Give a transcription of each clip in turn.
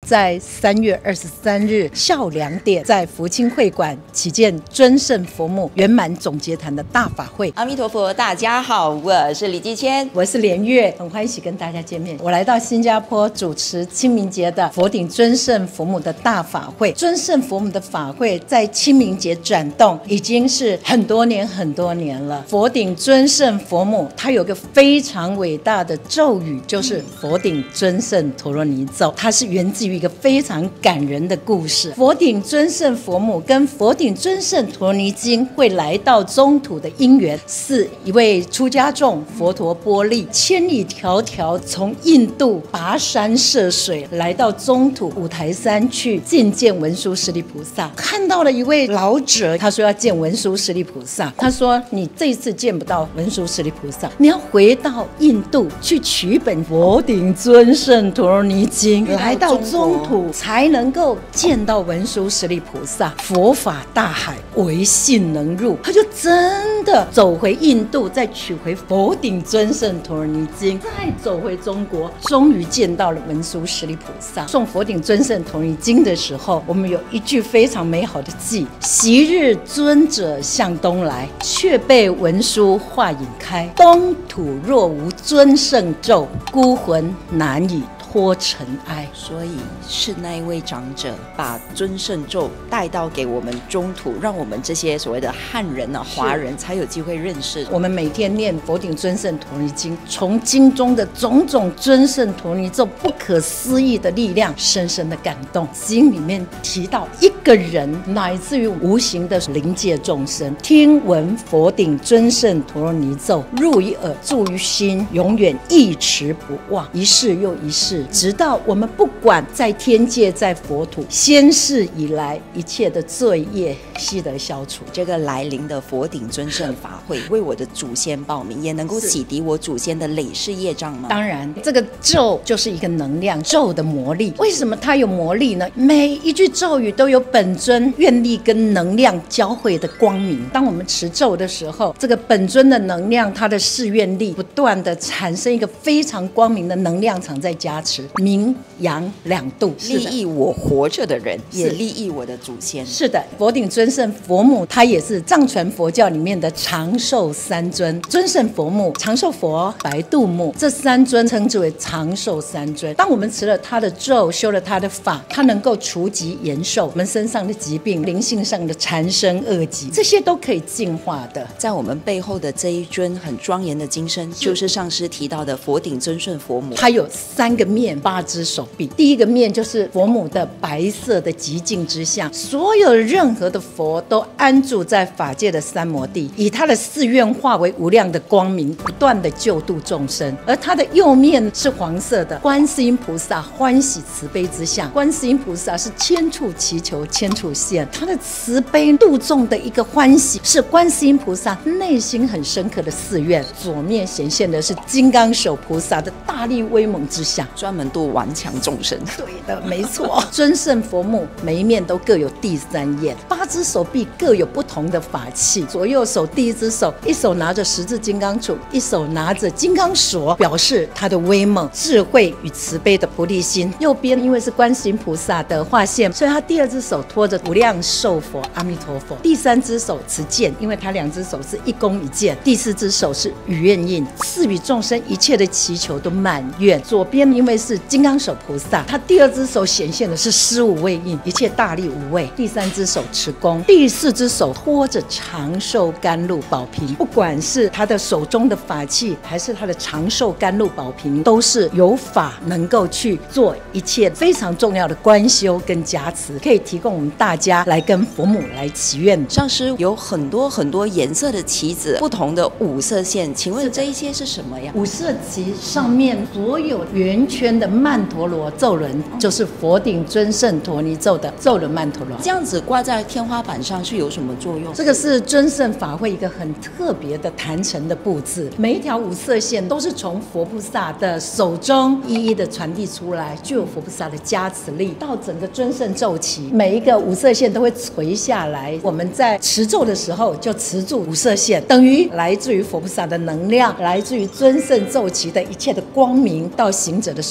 在3月23日下午2点，在福清会馆启建尊圣佛母圆满总结坛的大法会。 阿弥陀佛，大家好，我是李继谦， 我是连月，很欢喜跟大家见面。我来到新加坡主持清明节的佛顶尊圣佛母的大法会。尊圣佛母的法会在清明节转动，已经是很多年了。佛顶尊圣佛母它有个非常伟大的咒语，就是佛顶尊圣陀罗尼咒，它是源自于一个非常感人的故事。佛顶尊圣佛母跟佛顶尊圣陀罗尼经会来到中土的因缘，是一位出家众佛陀波利千里迢迢从印度跋山涉水来到中土五台山去觐见文殊师利菩萨，看到了一位老者，他说要见文殊师利菩萨，他说你这一次见不到文殊师利菩萨，你要回到印度去取本佛顶尊圣陀罗尼经，来到中土才能够见到文殊师利菩萨。佛法大海，唯信能入，他就真的走回印度，再取回佛顶尊圣陀罗尼经，再走回中国，终于见到了文殊师利菩萨。诵佛顶尊圣陀罗尼经的时候，我们有一句非常美好的偈：昔日尊者向东来，却被文殊化影开。东土若无尊圣咒，孤魂难以脱尘埃。 所以是那一位长者把尊圣咒带到给我们中土，让我们这些所谓的汉人华人才有机会认识。 我们每天念佛顶尊圣陀罗尼经，从经中的种种尊圣陀罗尼咒不可思议的力量深深的感动。经里面提到一个人乃至于无形的灵界众生，听闻佛顶尊圣陀罗尼咒入于耳，住于心，永远忆持不忘，一世又一世，直到我们不管在天界在佛土，先世以来一切的罪业悉得消除。 这个来临的佛顶尊圣法会，为我的祖先报名，也能够洗涤我祖先的累世业障吗？ 当然，这个咒就是一个能量，咒的魔力。为什么它有魔力呢？每一句咒语都有本尊愿力跟能量交汇的光明。当我们持咒的时候，这个本尊的能量，它的誓愿力不断的产生一个非常光明的能量场在加持，明阳两度， 利益我活着的人，也利益我的祖先。 是的，佛顶尊圣佛母，它也是藏传佛教里面的长寿三尊。尊圣佛母、长寿佛、白度母，这三尊称之为长寿三尊。当我们持了他的咒，修了他的法，它能够除疾延寿，我们身上的疾病、灵性上的缠身恶疾，这些都可以净化的。 在我们背后的这一尊很庄严的金身，就是上师提到的佛顶尊圣佛母。 它有3个面，8只手臂。第一个面就是佛母的白色的极净之相，所有任何的佛都安住在法界的三摩地，以他的誓愿化为无量的光明，不断的救度众生。而他的右面是黄色的，观世音菩萨欢喜慈悲之相。观世音菩萨是千处祈求千处现，他的慈悲度众的一个欢喜，是观世音菩萨内心很深刻的誓愿。左面显现的是金刚手菩萨的大力威猛之相， 专门度顽强众生。 对的，没错。尊圣佛母每一面都各有第3眼，8只手臂各有不同的法器。左右手第一只手，一手拿着十字金刚杵，一手拿着金刚锁，表示他的威猛、智慧与慈悲的菩提心。右边因为是观世音菩萨的化现，所以他第2只手托着无量寿佛阿弥陀佛。第3只手持剑，因为他2只手是一弓一箭。第4只手是与愿印，赐予众生一切的祈求都满愿。左边因为是金刚手菩萨，他第2只手显现的是施无畏印，一切大力无畏。第3只手持弓，第4只手托着长寿甘露宝瓶。不管是他的手中的法器，还是他的长寿甘露宝瓶，都是有法能够去做一切非常重要的观修跟加持，可以提供我们大家来跟佛母来祈愿。 上师有很多颜色的旗子，不同的5色线，请问这一些是什么呀 ？5色旗上面所有圆圈的曼陀罗咒轮，就是佛顶尊圣陀罗尼咒的咒轮曼陀罗。 这样子挂在天花板上是有什么作用？ 这个是尊圣法会一个很特别的坛城的布置，每一条5色线都是从佛菩萨的手中一一的传递出来，具有佛菩萨的加持力。到整个尊圣咒旗，每一个5色线都会垂下来，我们在持咒的时候就持住5色线，等于来自于佛菩萨的能量，来自于尊圣咒旗的一切的光明，到行者的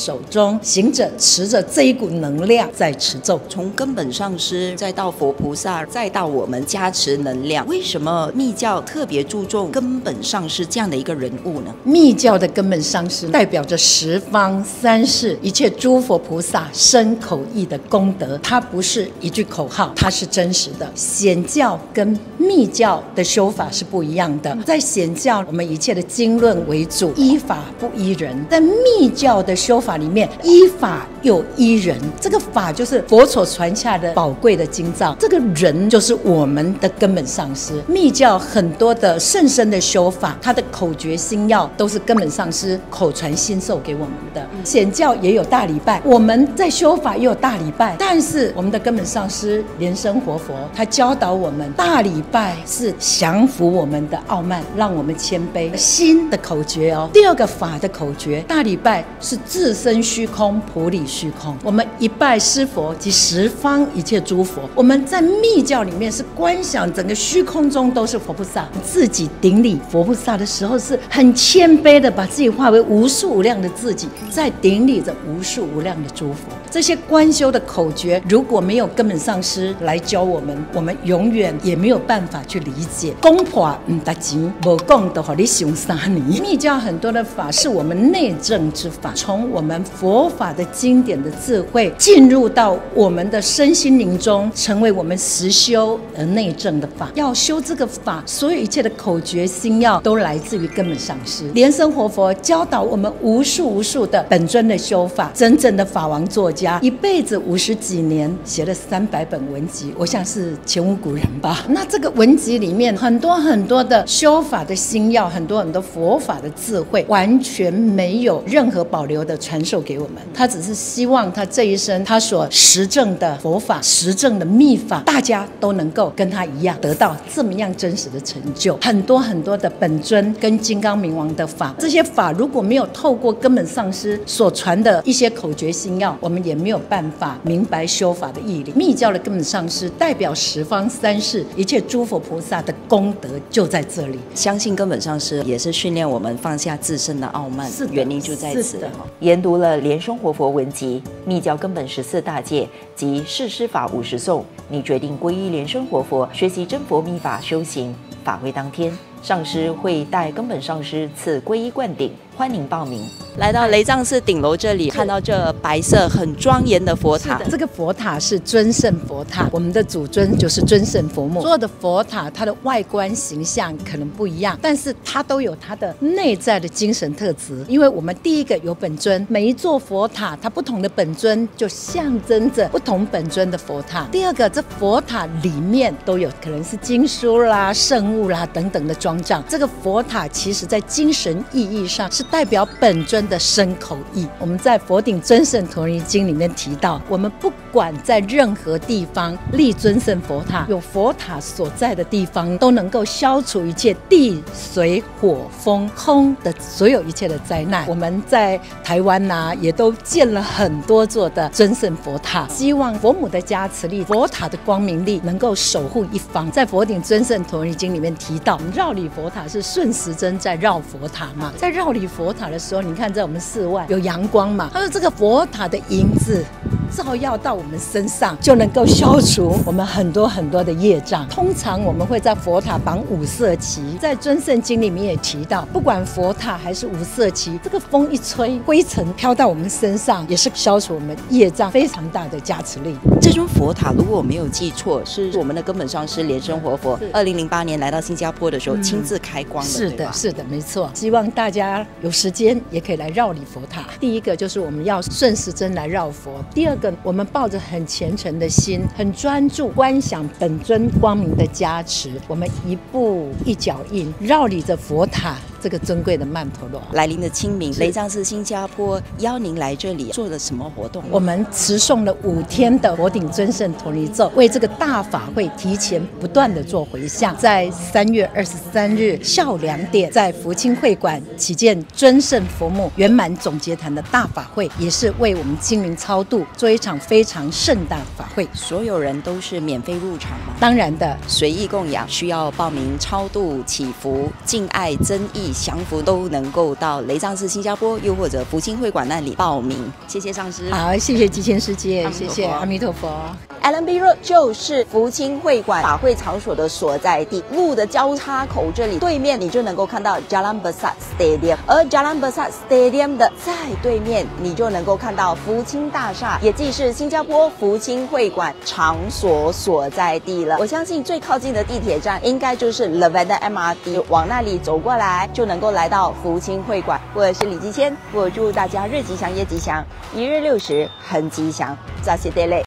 手中，行者持着这一股能量在持咒。 从根本上师，再到佛菩萨，再到我们加持能量，为什么密教特别注重根本上师这样的一个人物呢？ 密教的根本上师代表着十方三世一切诸佛菩萨身口意的功德，它不是一句口号，它是真实的。显教跟密教的修法是不一样的，在显教我们一切的经论为主，依法不依人；在密教的修法里面，依法又依人。这个法就是佛所传下的宝贵的经藏，这个人就是我们的根本上师。密教很多的甚深的修法，它的口诀心要都是根本上师口传心授给我们的。显教也有大礼拜，我们在修法也有大礼拜，但是我们的根本上师莲生活佛，他教导我们，大礼拜是降服我们的傲慢，让我们谦卑。心的口诀哦，第二个法的口诀，大礼拜是自身虚空，普理虚空。我们一拜师佛及十方一切诸佛。我们在密教里面是观想整个虚空中都是佛菩萨，自己顶礼佛菩萨的时候是很谦卑的，把自己化为无数无量的自己，在顶礼着无数无量的诸佛。这些观修的口诀，如果没有根本上师来教我们，我们永远也没有办法去理解。讲破唔值钱，无讲就让你想3年。密教很多的法是我们内证之法，从我们佛法的经典的智慧进入到我们的身心灵中，成为我们实修而内证的法。要修这个法，所有一切的口诀心要都来自于根本上师。莲生活佛教导我们无数无数的本尊的修法，真正的法王作家一辈子50几年写了300本文集，我想是前无古人吧。那这个文集里面很多很多的修法的心要，很多很多佛法的智慧，完全没有任何保留的传授给我们。他只是希望他这一生他所实证的佛法、实证的密法，大家都能够跟他一样得到这么样真实的成就。很多很多的本尊跟金刚明王的法，这些法如果没有透过根本上师所传的一些口诀心要，我们也没有办法明白修法的义理。密教的根本上师代表十方三世一切诸佛菩萨的功德就在这里。 相信根本上师也是训练我们放下自身的傲慢，原因就在此。 研读了莲生活佛文集、密教根本14大戒及释师法50颂，你决定皈依莲生活佛，学习真佛密法修行。法会当天，上师会带根本上师赐皈依灌顶，欢迎报名。 来到雷藏寺顶楼这里，看到这白色很庄严的佛塔。 这个佛塔是尊胜佛塔，我们的主尊就是尊胜佛母。所有的佛塔它的外观形象可能不一样，但是它都有它的内在的精神特质。因为我们第一个有本尊，每一座佛塔它不同的本尊就象征着不同本尊的佛塔。第二个，这佛塔里面都有可能是经书啦、圣物啦等等的装藏。这个佛塔其实在精神意义上是代表本尊的身口意。我们在《佛顶尊胜陀尼经》里面提到，我们不管在任何地方立尊胜佛塔，有佛塔所在的地方，都能够消除一切地水火风空的所有一切的灾难。我们在台湾也都建了很多座的尊胜佛塔，希望佛母的加持力、佛塔的光明力能够守护一方。在《佛顶尊胜陀尼经》里面提到，绕理佛塔是顺时针在绕佛塔嘛，在绕理佛塔的时候，你看在我们室外有阳光嘛，他说这个佛塔的影子照耀到我们身上，就能够消除我们很多很多的业障。通常我们会在佛塔绑5色旗，在尊胜经里面也提到，不管佛塔还是5色旗，这个风一吹，灰尘飘到我们身上，也是消除我们业障非常大的加持力。 这尊佛塔如果我没有记错，是我们的根本上师莲生活佛2008年来到新加坡的时候亲自开光的。 是的，是的，没错。希望大家有时间也可以来绕理佛塔。第一个就是我们要顺时针来绕佛，第二个我们抱着很虔诚的心，很专注观想本尊光明的加持，我们一步一脚印绕理着佛塔这个尊贵的曼陀罗。 来临的清明，雷藏寺新加坡邀您来这里做了什么活动？ 我们持诵了5天的佛顶尊胜陀尼咒，为这个大法会提前不断的做回向。在3月23日下午2点，在福清会馆启建尊胜佛母圆满总结坛的大法会，也是为我们精灵超度做一场非常盛大的法会。 所有人都是免费入场吗？ 当然的， 随意供养，需要报名超度、祈福、敬爱、增益、降福，都能够到雷藏寺新加坡又或者福清会馆那里报名。谢谢上师。 好，谢谢吉谦师姐，谢谢阿弥陀佛。 Allenby Road 就是福清会馆法会场所的所在地，路的交叉口这里对面你就能够看到 Jalan Besar Stadium， 而 Jalan Besar Stadium 的在对面你就能够看到福清大厦，也即是新加坡福清会馆场所所在地了。我相信最靠近的地铁站应该就是 Lavender MRT， 往那里走过来就能够来到福清会馆。我是李吉谦，我祝大家日吉祥夜吉祥，一日60很吉祥，扎西德勒。